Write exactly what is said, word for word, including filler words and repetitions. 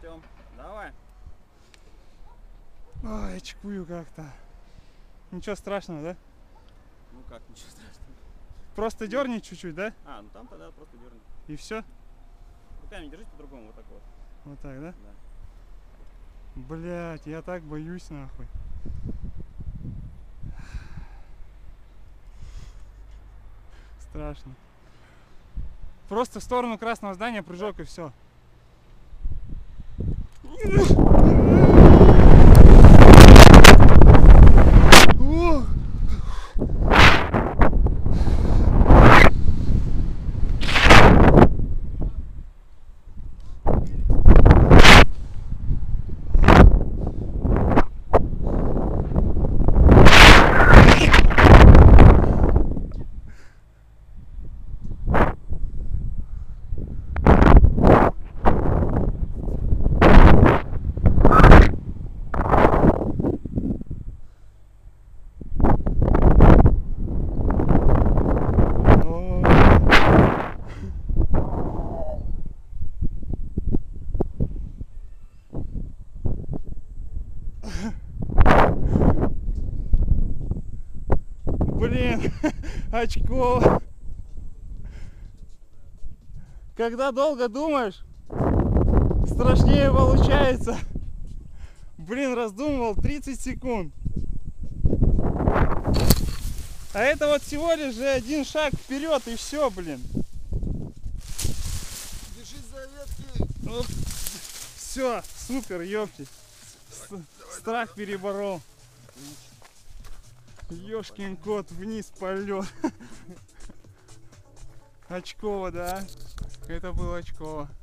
Артем, давай. Ой, очкую как-то. Ничего страшного, да? Ну как, ничего страшного. Просто дерни чуть-чуть, да? А, ну там тогда просто дерни. И все? Руками держись по-другому, вот так вот. Вот так, да? Да. Блять, я так боюсь нахуй. Страшно. Просто в сторону красного здания прыжок и все. Блин, очко. Когда долго думаешь, страшнее получается. Блин, раздумывал тридцать секунд. А это вот всего лишь же один шаг вперед и все, блин. Держись за ветки. Вот. Все, супер, ёпти. Страх переборол. Ёшкин кот, вниз полет. Очково, да? Это было очково.